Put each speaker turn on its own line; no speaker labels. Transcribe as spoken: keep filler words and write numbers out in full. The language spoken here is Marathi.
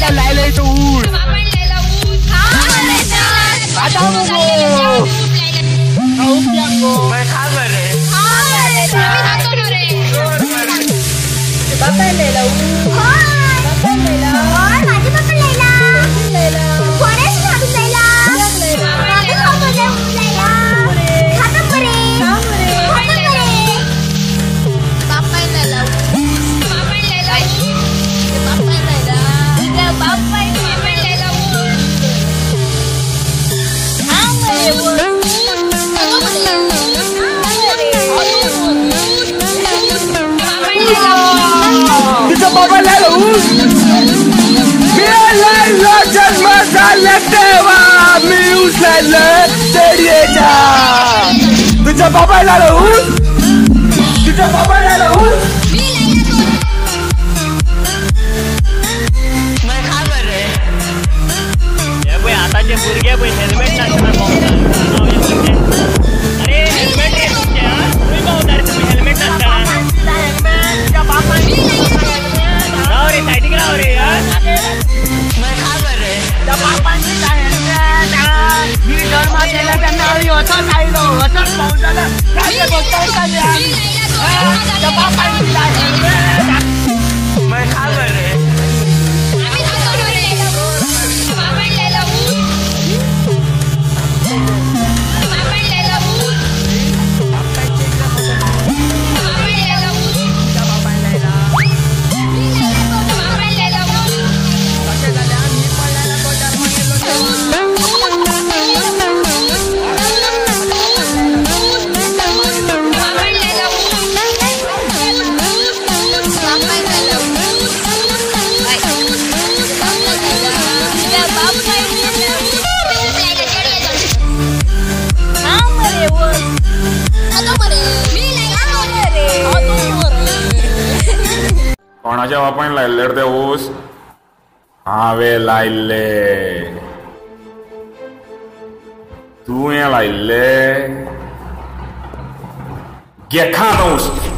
आता लायले तो ऊस
आपण लेला ऊस
आता गो खाऊ प्या गो
मैं खा बरे
बाबा लेला ऊस बाबा लेला माझे बाबा लेला लेला फॉरेस्ट भाभी लेला लेला बाबा लेला खाता परे खाता परे बाबा लेला बाबा लेला बाबा लेला इधर बाबा बाबा लेला हां मरे
तुझा बाबा लायला ऊस मी लायला जन्म झाला तेव्हा मी उचललं तेडीचा तुझा बाबा लायला ऊस तुझा बाबा लायला ऊस
मैं खा बरे ये भाई आताचे बुरगे भाई हेल्मेट नसणार अरे हेल्मेट रे तुमचे हा तुम्ही पावदार तुम्ही हेल्मेट नसणार राव रे साइड राव रे यार मैं खा बरे
बापांची हेल्मेट मी धर्मा केला त्यांना असं खायलो असं पावसाला काय बोलताय का बापांची हेल्मेट
मैं खा बरे
कोणाच्या बापान लायले ते ऊस हांवें लायल्ले तुवें लायल्ले घे खा ऊस